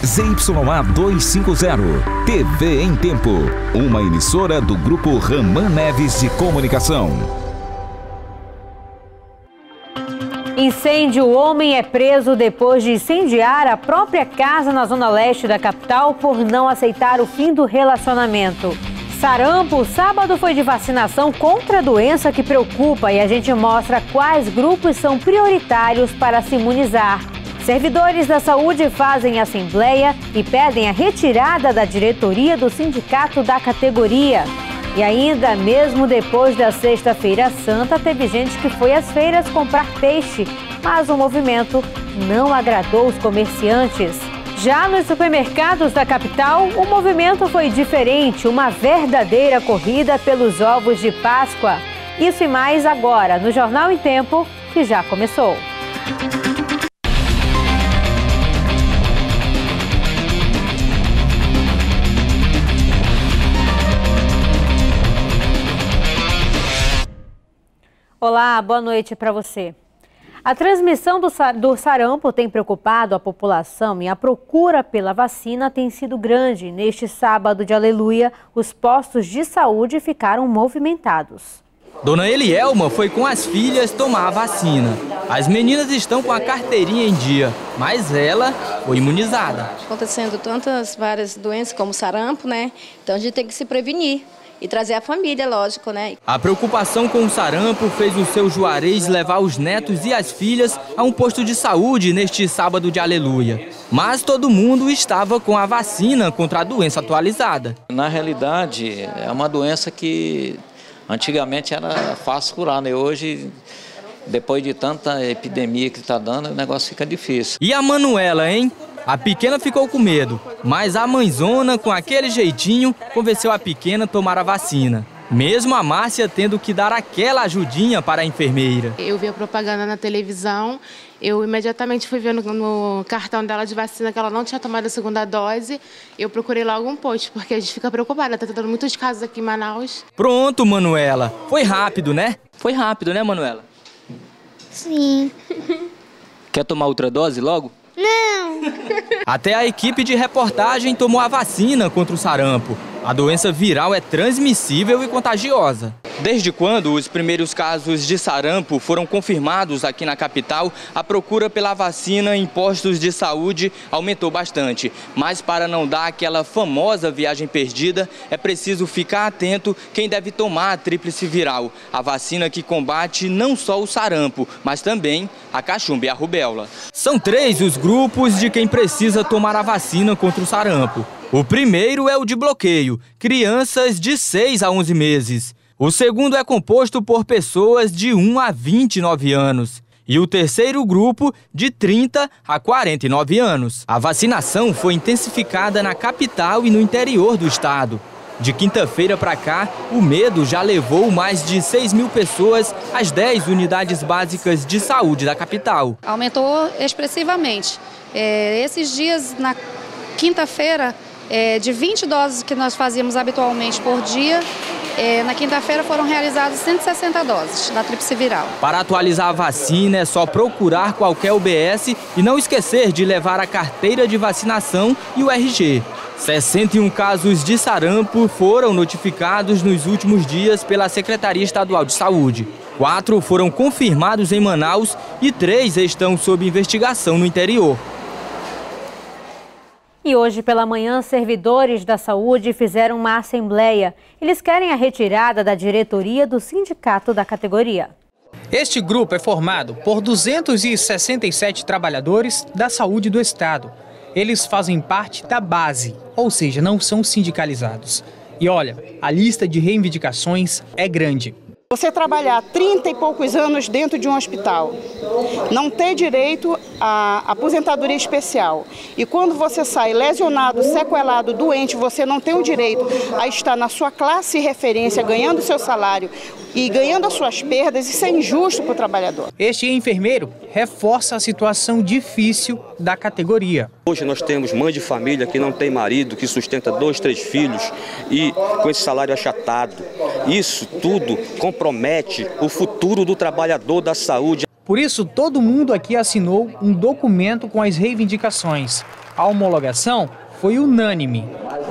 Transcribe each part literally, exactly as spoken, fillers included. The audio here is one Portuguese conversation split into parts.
Z Y A duzentos e cinquenta, T V em Tempo, uma emissora do Grupo Raman Neves de Comunicação. Incêndio: o homem é preso depois de incendiar a própria casa na zona leste da capital por não aceitar o fim do relacionamento. Sarampo: sábado foi de vacinação contra a doença que preocupa e a gente mostra quais grupos são prioritários para se imunizar. Servidores da saúde fazem assembleia e pedem a retirada da diretoria do sindicato da categoria. E ainda, mesmo depois da Sexta-feira Santa, teve gente que foi às feiras comprar peixe, mas o movimento não agradou os comerciantes. Já nos supermercados da capital, o movimento foi diferente, uma verdadeira corrida pelos ovos de Páscoa. Isso e mais agora no Jornal em Tempo, que já começou. Olá, boa noite para você. A transmissão do, do sarampo tem preocupado a população e a procura pela vacina tem sido grande. Neste sábado de Aleluia, os postos de saúde ficaram movimentados. Dona Elielma foi com as filhas tomar a vacina. As meninas estão com a carteirinha em dia, mas ela foi imunizada. Acontecendo tantas várias doenças como sarampo, né? Então a gente tem que se prevenir. E trazer a família, lógico, né? A preocupação com o sarampo fez o seu Juarez levar os netos e as filhas a um posto de saúde neste sábado de Aleluia. Mas todo mundo estava com a vacina contra a doença atualizada. Na realidade, é uma doença que antigamente era fácil curar, né? Hoje, depois de tanta epidemia que está dando, o negócio fica difícil. E a Manuela, hein? A pequena ficou com medo, mas a mãezona, com aquele jeitinho, convenceu a pequena a tomar a vacina. Mesmo a Márcia tendo que dar aquela ajudinha para a enfermeira. Eu vi a propaganda na televisão, eu imediatamente fui ver no, no cartão dela de vacina que ela não tinha tomado a segunda dose. Eu procurei logo um posto, porque a gente fica preocupada, está tendo muitos casos aqui em Manaus. Pronto, Manuela. Foi rápido, né? Foi rápido, né, Manuela? Sim. Quer tomar outra dose logo? Não! Até a equipe de reportagem tomou a vacina contra o sarampo. A doença viral é transmissível e contagiosa. Desde quando os primeiros casos de sarampo foram confirmados aqui na capital, a procura pela vacina em postos de saúde aumentou bastante. Mas para não dar aquela famosa viagem perdida, é preciso ficar atento quem deve tomar a tríplice viral, a vacina que combate não só o sarampo, mas também a cachumba e a rubéola. São três os grupos de quem precisa tomar a vacina contra o sarampo. O primeiro é o de bloqueio, crianças de seis a onze meses. O segundo é composto por pessoas de um a vinte e nove anos. E o terceiro grupo, de trinta a quarenta e nove anos. A vacinação foi intensificada na capital e no interior do estado. De quinta-feira para cá, o medo já levou mais de seis mil pessoas às dez unidades básicas de saúde da capital. Aumentou expressivamente. É, esses dias, na quinta-feira, é, de vinte doses que nós fazíamos habitualmente por dia, é, na quinta-feira foram realizadas cento e sessenta doses da tríplice viral. Para atualizar a vacina é só procurar qualquer U B S e não esquecer de levar a carteira de vacinação e o R G. sessenta e um casos de sarampo foram notificados nos últimos dias pela Secretaria Estadual de Saúde. Quatro foram confirmados em Manaus e três estão sob investigação no interior. E hoje pela manhã, servidores da saúde fizeram uma assembleia. Eles querem a retirada da diretoria do sindicato da categoria. Este grupo é formado por duzentos e sessenta e sete trabalhadores da saúde do estado. Eles fazem parte da base, ou seja, não são sindicalizados. E olha, a lista de reivindicações é grande. Você trabalhar trinta e poucos anos dentro de um hospital, não ter direito à aposentadoria especial, e quando você sai lesionado, sequelado, doente, você não tem o direito a estar na sua classe de referência, ganhando o seu salário e ganhando as suas perdas, isso é injusto para o trabalhador. Este enfermeiro reforça a situação difícil da categoria. Hoje nós temos mãe de família que não tem marido, que sustenta dois, três filhos e com esse salário achatado. Isso tudo compromete o futuro do trabalhador da saúde. Por isso, todo mundo aqui assinou um documento com as reivindicações. A homologação foi unânime.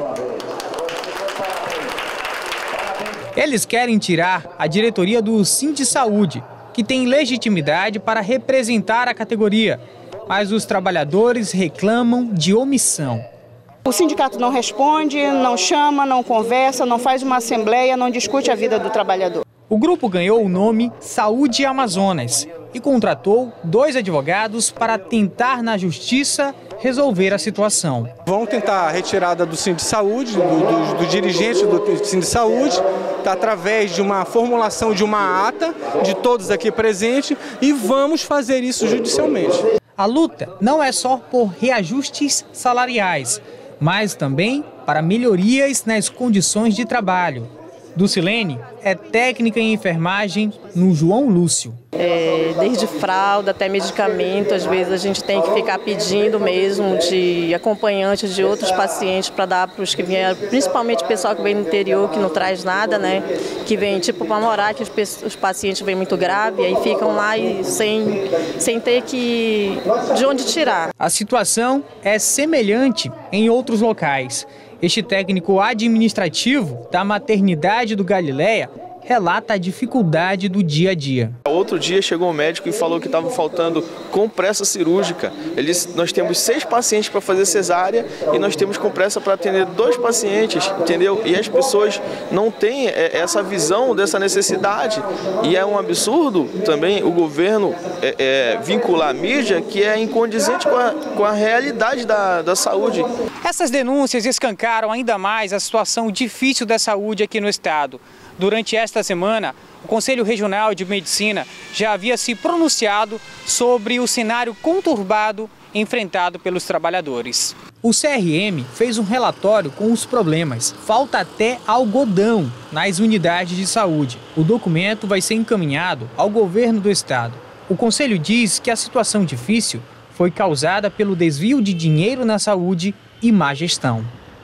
Eles querem tirar a diretoria do Sindisaúde, que tem legitimidade para representar a categoria, mas os trabalhadores reclamam de omissão. O sindicato não responde, não chama, não conversa, não faz uma assembleia, não discute a vida do trabalhador. O grupo ganhou o nome Saúde Amazonas e contratou dois advogados para tentar na justiça resolver a situação. Vão tentar a retirada do Sindisaúde, do, do, do dirigente do Sindisaúde, tá, através de uma formulação de uma ata de todos aqui presentes, e vamos fazer isso judicialmente. A luta não é só por reajustes salariais, mas também para melhorias nas condições de trabalho. Dulcilene é técnica em enfermagem no João Lúcio. É, desde fralda até medicamento, às vezes a gente tem que ficar pedindo mesmo de acompanhantes de outros pacientes para dar para os que vieram, principalmente o pessoal que vem do interior, que não traz nada, né? Que vem tipo para morar, que os, os pacientes vêm muito grave, aí ficam lá e sem, sem ter que de onde tirar. A situação é semelhante em outros locais. Este técnico administrativo da maternidade do Galileia relata a dificuldade do dia a dia. Outro dia chegou um médico e falou que estava faltando compressa cirúrgica. Eles, nós temos seis pacientes para fazer cesárea e nós temos compressa para atender dois pacientes, entendeu? E as pessoas não têm essa visão dessa necessidade. E é um absurdo também o governo é, é, vincular a mídia que é incondizente com a, com a realidade da, da saúde. Essas denúncias escancaram ainda mais a situação difícil da saúde aqui no estado. Durante esta semana, o Conselho Regional de Medicina já havia se pronunciado sobre o cenário conturbado enfrentado pelos trabalhadores. O C R M fez um relatório com os problemas. Falta até algodão nas unidades de saúde. O documento vai ser encaminhado ao governo do estado. O Conselho diz que a situação difícil foi causada pelo desvio de dinheiro na saúde e má gestão.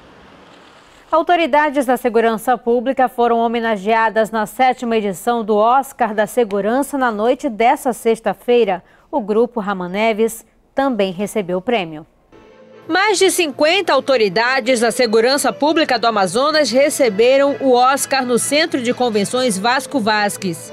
Autoridades da segurança pública foram homenageadas na sétima edição do Oscar da Segurança na noite dessa sexta-feira. O grupo Raman Neves também recebeu o prêmio. Mais de cinquenta autoridades da segurança pública do Amazonas receberam o Oscar no Centro de Convenções Vasco Vasques.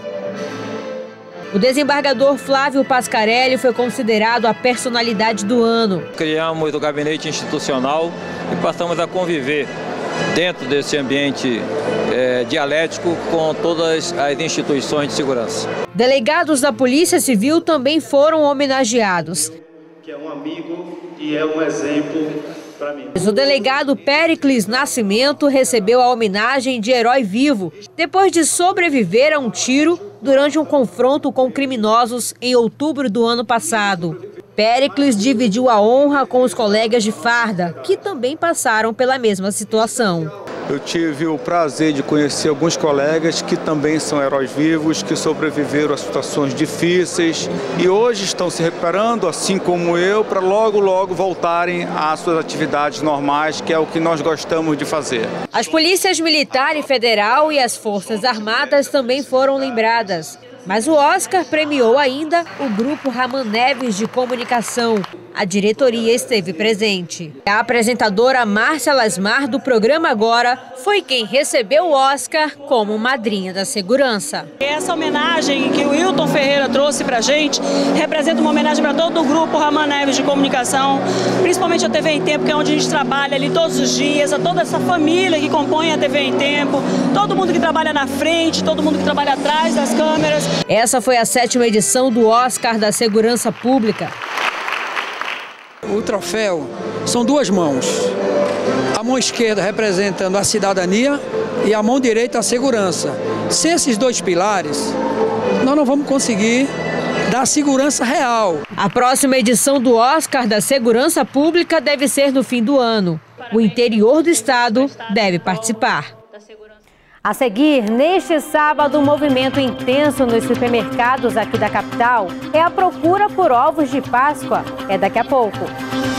O desembargador Flávio Pascarelli foi considerado a personalidade do ano. Criamos o gabinete institucional e passamos a conviver dentro desse ambiente é, dialético com todas as instituições de segurança. Delegados da Polícia Civil também foram homenageados. Que é um amigo e é um exemplo para mim. O delegado Péricles Nascimento recebeu a homenagem de herói vivo depois de sobreviver a um tiro durante um confronto com criminosos em outubro do ano passado. Péricles dividiu a honra com os colegas de farda, que também passaram pela mesma situação. Eu tive o prazer de conhecer alguns colegas que também são heróis vivos, que sobreviveram a situações difíceis e hoje estão se recuperando, assim como eu, para logo, logo voltarem às suas atividades normais, que é o que nós gostamos de fazer. As polícias militar e federal e as forças armadas também foram lembradas. Mas o Oscar premiou ainda o grupo Raman Neves de Comunicação. A diretoria esteve presente. A apresentadora Márcia Lasmar, do programa Agora, foi quem recebeu o Oscar como madrinha da segurança. Essa homenagem que o Wilton Ferreira trouxe para a gente representa uma homenagem para todo o grupo Raman Neves de Comunicação, principalmente a T V em Tempo, que é onde a gente trabalha ali todos os dias, a toda essa família que compõe a T V em Tempo, todo mundo que trabalha na frente, todo mundo que trabalha atrás das câmeras. Essa foi a sétima edição do Oscar da Segurança Pública. O troféu são duas mãos. A mão esquerda representando a cidadania e a mão direita a segurança. Sem esses dois pilares, nós não vamos conseguir dar segurança real. A próxima edição do Oscar da Segurança Pública deve ser no fim do ano. O interior do estado deve participar. A seguir, neste sábado, um movimento intenso nos supermercados aqui da capital é a procura por ovos de Páscoa. É daqui a pouco.